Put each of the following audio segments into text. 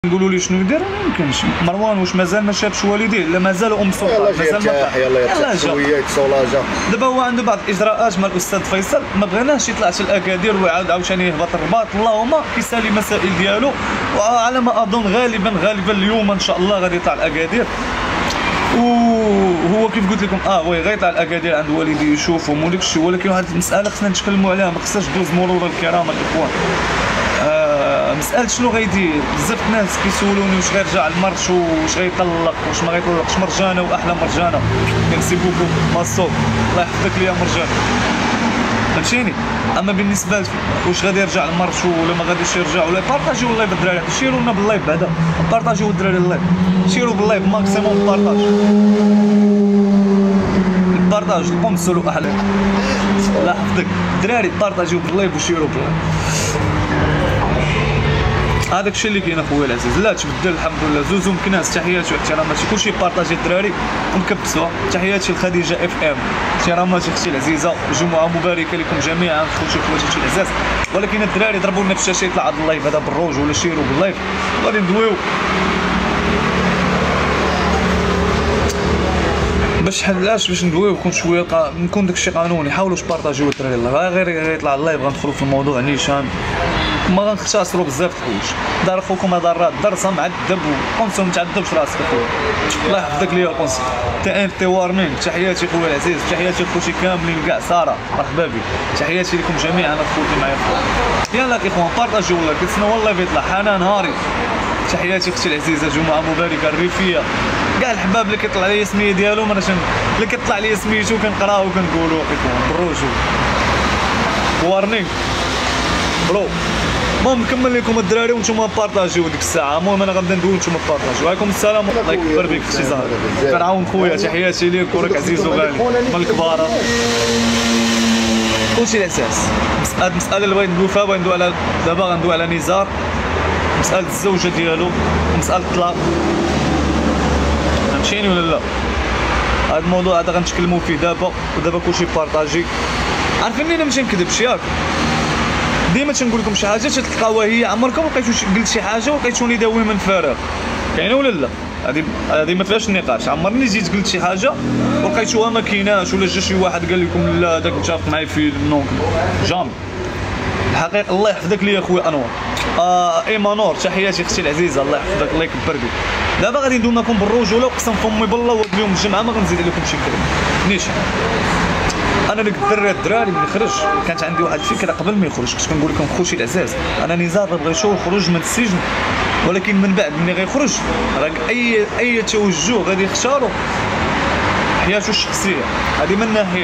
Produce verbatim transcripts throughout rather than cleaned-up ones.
نقولوا لي شنو يدير ما يمكنش. مروان واش مازال ما شافش والديه؟ لا مازال ام سلطان مازال ما يلاه يلاه يرتاح شويه يتصولاجا. دابا هو عنده بعض الاجراءات مع الاستاذ فيصل، ما بغيناش يطلع حتى الاكادير ويعاود عاوتاني يهبط الرباط. اللهم كيسالي مسائل ديالو، وعلى ما اظن غالبا غالبا اليوم ان شاء الله غادي يطلع الاكادير. وهو كيف قلت لكم اه وي غيطلع الاكادير عند والديه يشوفهم وداك الشيء، ولكن واحد المساله خصنا نتكلموا عليها، ما خصهاش دوز مرور الكرام الاخوان. آه مساله شنو غيدير؟ بزاف الناس كيسولوني واش غيرجع لمرتو، واش غيطلق، واش ما غيطلقش. مرجانه واحلى مرجانه، ميرسي بوكو ماسو، الله يحفظك ليا مرجانه، فهمتيني. اما بالنسبه ل واش غادي يرجع لمرتو ولا ما غاديش يرجع، ولا بارطاجيو اللايف الدراري، شيروا لنا باللايف بعدا، بارطاجيو الدراري اللايف، شيروا باللايف ماكسيموم بارطاج بارطاج القوم سولو احلام، الله يحفظك الدراري، بارطاجيو باللايف وشيروا باللايف. هذاك الشيء اللي كاين اخويا العزيز. لا تبدل الحمد لله. زوزو مكناس، تحياتي واحتراماتي، كلشي بارطاجي الدراري ونكبسوها. تحياتي لخديجه اف ام، احتراماتي اختي العزيزه، جمعه مباركه لكم جميعا خوتي وخواتاتي العزاز. ولكن الدراري ضربوا لنا في الشاشه يطلع هذا اللايف هذا بالروج ولا شيروا باللايف، غادي ندويو باش حلاش باش ندويو كون شويه قا... نكون داكشي قانوني. حاولوا تبارطاجيو الدراري الله، غير غير يطلع اللايف غندخلوا في الموضوع نيشان، ما غنختصروا بزاف الحوايج. دار خوكم هذا الراد درسه معذب وقنصو ما تعذبش راسك اخويا، الله يحفظك ليا قنصو. تي ان تي وارمين، تحياتي خويا العزيز، تحياتي لخوتي كاملين كاع، ساره مرحبا بك، تحياتي لكم جميعا اخوتي معايا. يلا الاخوان بارطاجيو والله كيتسنى والله بيطلع. حنان هاري، تحياتي اختي العزيزه، جمعه مباركه. الريفيه كاع الحباب اللي كيطلع لي السميه ديالو ما اللي كيطلع لي سميتو كنقراو وكنقولوا اخوان بروجو وارنينغ برو. المهم نكمل لكم الدراري وانتم بارطاجيو ديك الساعه. المهم انا غنبدا ندوي وانتم بارطاجيو. وعليكم السلام، الله يكبر بك اختي زهر، كنعاون خويا، تحياتي ليك وراك عزيز وغالي من الكبار. كلشي الاساس. هاد المساله اللي بغيت ندوي فيها بغيت ندوي على دابا غندوي على نزار، مساله الزوجه ديالو، مساله الطلاق، فهمتيني ولا لا؟ هذا الموضوع هذا غنتكلموا فيه دابا، ودابا كلشي بارطاجي. عارفين انا ماشي نكذبش ياك، ديما تنقول لكم شي حاجه تلقاوها هي، عمركم لقيتو قلت شي حاجه ولقيتوني داوي من فراغ، كاينه ولا لا؟ هذه هذه ما فيهاش النقاش. عمرني جيت قلت شي حاجه ولقيتوها ما كايناش، ولا جا شي واحد قال لكم لا داك متفق معايا في نونك جامي. الحقيقه الله يحفظك ليا خويا انور. آه ايمانور، تحياتي اختي العزيزه، الله يحفظك الله يكبر بك. دابا غادي ندوي معكم بالرجوله، وقسم فمي بالله وهاد اليوم الجمعه ما غنزيد لكم شي كلمه نيشان. انا ديك الدري الدراري ملي خرج كانت عندي واحد الفكره قبل ما يخرج، كنت كنقول لكم خوتي العزاز انا نزار بغى يشوف خروج من السجن، ولكن من بعد ملي غيخرج راه اي اي توجه غادي يختاروا حياته الشخصيه. هذه من ناحيه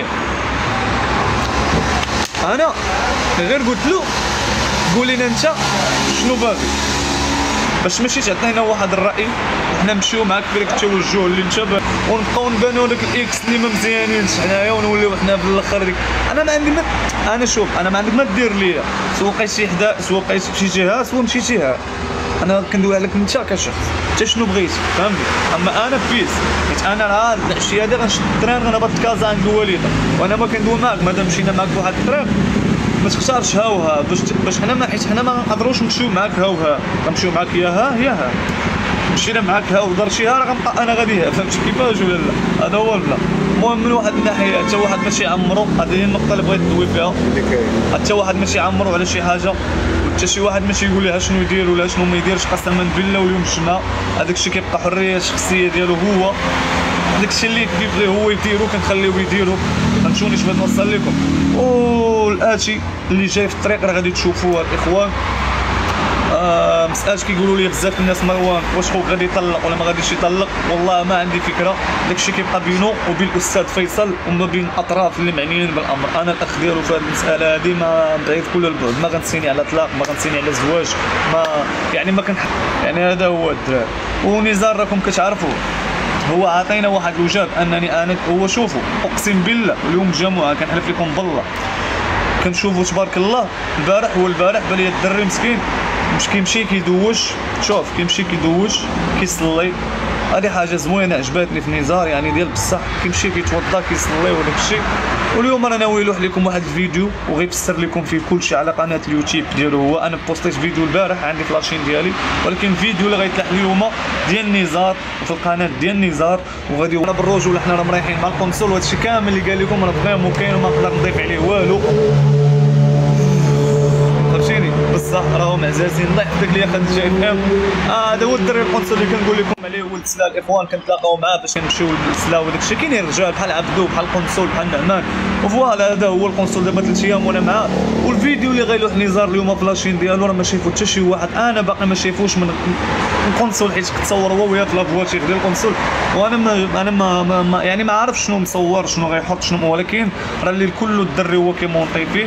انا غير قلت له قول لنا انت شنو باغي، باش ماشي تعطينا واحد الراي وحنا نمشيو معاك في داك التوجه اللي انت باغي، ونبقاو نبانو داك الاكس اللي ما مزيانينش حنايا، ونوليو حنا في الاخر ديك. انا ما عندي ما انا شوف انا ما عندك ما دير ليا، سواء بقيت شي حدا سواء بقيت مشيتيها سواء مشيتيها، انا كندوي عليك انت كشخص انت شنو بغيتي، فهمتي؟ اما انا بيس حيت انا راه العشيه هادي غنشد التران غنهبط لكازا عند الوالده، وانا ما كندوي معاك مادام مشينا معاك بواحد الطريق ما تختارش ها وها، باش باش حنا ما حيت حنا ما نقدروش نمشيو معاك ها وها، غنمشيو معاك يا ها يا ها. مشينا معاك ها ودرتيها راه غنبقى انا غادي ها، فهمتي كيفاش ولا لا؟ هذا هو البلا. المهم من واحد الناحيه حتى واحد ماشي عمرو، هذه هي النقطه اللي بغيت ندوي فيها، حتى واحد ماشي عمرو على شي حاجه، حتى شي واحد ماشي يقول لها شنو يدير ولا شنو ما يديرش، قسما بالله واليوم الجمعه هذاك الشيء كيبقى حريه شخصيه ديالو هو، داك الشيء اللي كيبغي هو يديرو كنخليوه يديرو. فهمتوني اش بغيت نوصل لكم؟ والاتي اللي جاي في الطريق راه غادي تشوفوه الاخوان. آه مسألة كيقولوا لي بزاف الناس مروان واش خوك غادي يطلق ولا ما غاديش يطلق، والله ما عندي فكره، داكشي كيبقى بينو وبين الاستاذ فيصل وما بين الاطراف اللي معنيين بالامر. انا الاخ ديالو في هذه المساله هذه ما بعيد كل البعد، ما غنسيني على اطلاق، ما غنسيني على زواج، ما يعني ما كنح يعني هذا هو الدراري. ونزار راكم كتعرفوا هو عطينا واحد الوجاب انني انا هو شوفوا اقسم بالله اليوم الجمعه كنحلف لكم بالله كنشوفوا تبارك الله. البارح هو البارح بان لي الدري مسكين مش كيمشي كيدوش، شوف كيمشي كيدوش كيصلي هذه حاجه زوينه عجبتني في النزار، يعني ديال بصح كيمشي كيتوضا كيصلي وداك الشيء. واليوم انا ناوي نلوح لكم واحد الفيديو وغيفسر لكم فيه كلشي على قناه اليوتيوب ديالو. هو انا بوستيت فيديو البارح عندي في لاشين ديالي، ولكن الفيديو اللي غيطلع اليوم ديال النزار وفي القناه ديال النزار، وغادي انا بالرجوله حنا راه مريحين مع الكونسول. وهادشي كامل اللي قال لكم راه فريمون كاين وما نقدر نضيف عليه والو، فهمتيني؟ بصح راهم عزازين الله يحفظك ليا خد جاي فهم. اه هذا هو الدري الكونسول اللي كنقول لكم عليه، ولد سلا الاخوان كنتلاقاو معاه باش نمشيو للسلا وداك الشيء. كاينين رجال بحال عبدو بحال الكونسول بحال نعمان، وفوالا هذا هو الكونسول. دابا ثلاث ايام وانا معاه. والفيديو اللي غيلوح نزار اليوم في لاشين ديالو راه ما شايفو حتى شي واحد، انا باقي ما شايفوش من الكونسول، حيت كتصور هو وياه في لافواتير ديال الكونسول، وانا ما انا ما, ما, ما يعني ما عارف شنو مصور شنو غيحط شنو، ولكن راه اللي كله الدري هو كيمونطي فيه.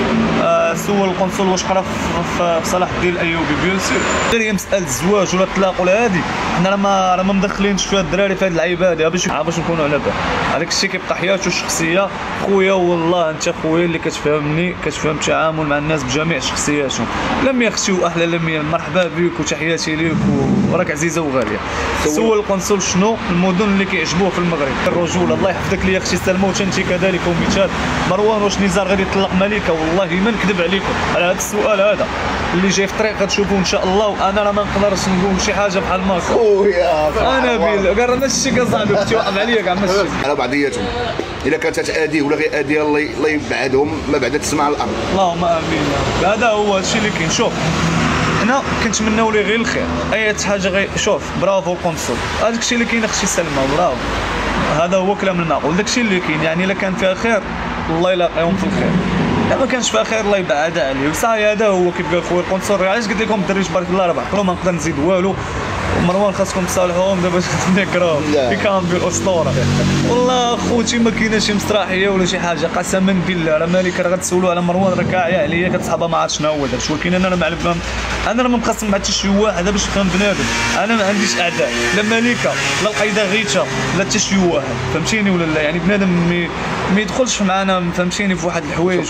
آه سول الكونسول واش قرا في صلاح الدين الايوبي بيان سور، غير هي مساله الزواج ولا الطلاق ولا هادي، حنا راه ما راه ما مدخلينش فيها الدراري في هاد اللعيبه هادي باش باش نكونوا على بال. هذاك الشيء كيبقى حياته الشخصيه. خويا والله انت خويا اللي كتفهمني، كتفهم التعامل مع الناس بجميع شخصياتهم. لم يختي واحلى لم مرحبا بك وتحياتي ليك وراك عزيزه وغاليه. سول الكونسول شنو المدن اللي كيعجبوه في المغرب. الرجوله الله يحفظك ليا اختي سلمى، وانت كذلك ومثال. مروان واش نزار غادي يطلق ملكه؟ والله ما نكذب عليكم على هذا السؤال هذا اللي جاي في الطريق غتشوفوه ان شاء الله. وانا راه ما نقدرش نقول شي حاجه بحال ما خويا انا بيل قال نفس الشيء كصاحبي كنتي واقف عليا كاع نفس الشيء على بعضياتهم. الا كانت تاديه ولا غير اديه الله الله يبعدهم ما بعد تسمع الامر. اللهم امين. هذا هو الشيء اللي كاين. شوف حنا كنتمناو ليه غير الخير، اي حاجه غير شوف برافو الكونسول، هذاك الشيء اللي كاين اختي سلمى برافو، هذا هو كلام المعقول. داك الشيء اللي كاين يعني الا كان فيها خير الله يلاقيهم في الخير، الا ما كانش فيها خير الله يبعدها عليه. وصاي هذا هو كيف قال خويا الكونسول. علاش قلت لكم الدري تبارك الله راه بعقلو ما نقدر نزيد والو. ومروان خاصكم تصالحوهم دابا نكراو كيكامبي الاسطوره. والله خوتي ما كاينه شي مسرحيه ولا شي حاجه قسما بالله. راه مالك راه غتسولوا على مروان راه كاعيه عليا كتصحابها ما عرفت شنو هو داك، ولكن انا راه ما عرف انا راه ما مقسم مع حتى شي واحد باش نفهم بنادم. انا ما عنديش اعداء، لا ملكه لا القايده غيتا لا حتى شي واحد، فهمتيني ولا لا؟ يعني بنادم ما يدخلش معنا فهمتيني في واحد الحوايج.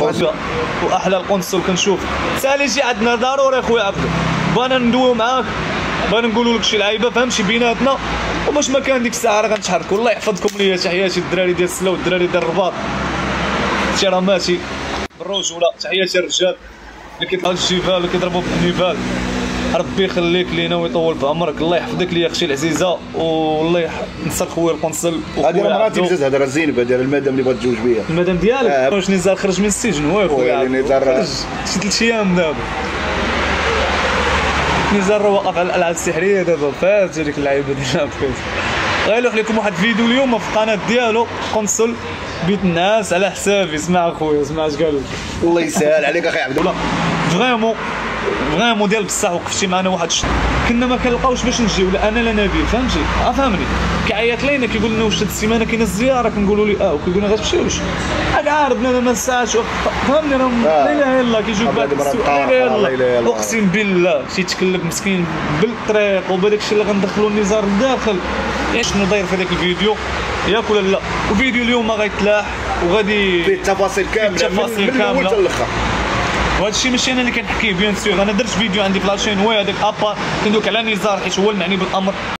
واحلى الكونسول كنشوف سالي شي عندنا ضروري خويا عبدو، بغينا ندويو معاك، بغينا نقولوا لك شي لعيبه فهمتي بيناتنا، وباش ما كان ديك الساعه راه غنتحركوا. الله يحفظكم ليا تحياتي الدراري ديال السلا والدراري ديال الرباط، احتراماتي بالرجوله. تحياتي الرجال اللي كيطلعوا للجبال اللي كيضربوا بالنيفال. ربي يخليك لينا ويطول في عمرك. الله يحفظك ليا اختي العزيزه، والله ينصر خويا القنصل. هذه راه مراتي بزاف، هذا راه زينب، هذه المدام اللي بغات تزوج بيا. المدام ديالك واش نزار خرج من السجن؟ هو خويا نزار شي ثلاث ايام دابا. نزار راه واقف على الالعاب السحريه دابا، فات هذيك اللعيبه ديال بخيت. غيلوح لكم واحد الفيديو اليوم في القناه ديالو قنصل بيت الناس على حسابي. اسمع اخويا اسمع اش قالوا. الله يسهل عليك اخي عبد الله. فريمون فريمون ديال بصح وقفتي معنا واحد الشيء كنا ما كنلقاوش باش نجيو، لا انا لا نبيل فهمتي. اه فهمني كيعيط لينا كيقول لنا واش هاد السيمانه كاينه الزياره، كنقولوا لي اه، وكيقول لنا غتمشيوش. راك عارف بنادم ما ساعش فهمني راه لا اله الا الله كيجيو بعد السؤال لا اله الا الله. اقسم بالله تيتكلم مسكين بالطريق وبهذاك الشيء اللي غندخلوا النزار لداخل. شنو داير في هذاك الفيديو ياك ولا لا؟ وفيديو اليوم غيتلاح وغادي فيه التفاصيل كامله التفاصيل من الاول حتى الاخر. وهذا الشيء ماشي انا اللي كنحكيه بيان سور. انا درت فيديو عندي في لاشين هو هذاك ابا كندوك على نزار حيت هو المعني بالامر.